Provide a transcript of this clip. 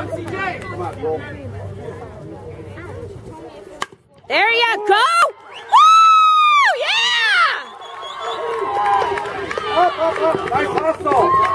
There you go! Woo! Yeah! Up, up, up. Nice hustle.